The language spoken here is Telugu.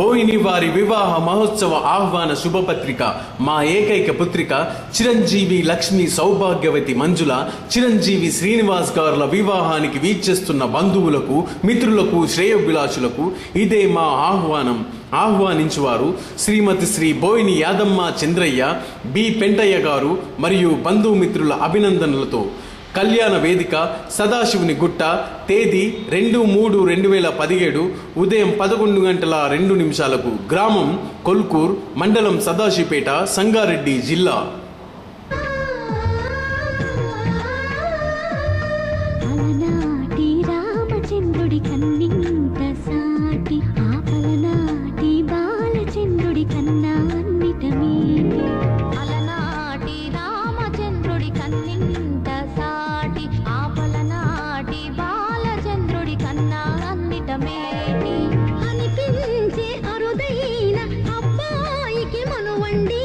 బోయిని వారి వివాహ మహోత్సవ ఆహ్వాన శుభపత్రిక. మా ఏకైక పుత్రిక చిరంజీవి లక్ష్మి సౌభాగ్యవతి మంజుల, చిరంజీవి శ్రీనివాస్ గారుల వివాహానికి వీక్షిస్తున్న బంధువులకు, మిత్రులకు, శ్రేయోభిలాషులకు ఇదే మా ఆహ్వానం. ఆహ్వానించువారు శ్రీమతి శ్రీ బోయిని యాదమ్మ చంద్రయ్య, బి పెంటయ్య గారు మరియు బంధుమిత్రుల అభినందనలతో. కళ్యాణ వేదిక సదాశివుని గుట్ట. తేదీ 2/3/2017 ఉదయం 11:02. గ్రామం కొల్కూర్, మండలం సదాశివపేట, సంగారెడ్డి జిల్లా. అనిపించే అరుదైన అబ్బాయికి మనువండి